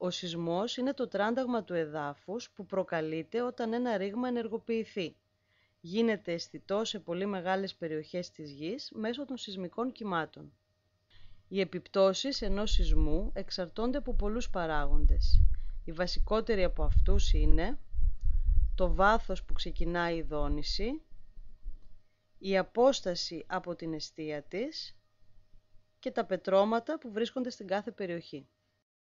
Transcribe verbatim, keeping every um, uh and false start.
Ο σεισμός είναι το τράνταγμα του εδάφους που προκαλείται όταν ένα ρήγμα ενεργοποιηθεί. Γίνεται αισθητό σε πολύ μεγάλες περιοχές της γης μέσω των σεισμικών κυμάτων. Οι επιπτώσεις ενός σεισμού εξαρτώνται από πολλούς παράγοντες. Οι βασικότεροι από αυτούς είναι το βάθος που ξεκινάει η δόνηση, η απόσταση από την εστία της και τα πετρώματα που βρίσκονται στην κάθε περιοχή.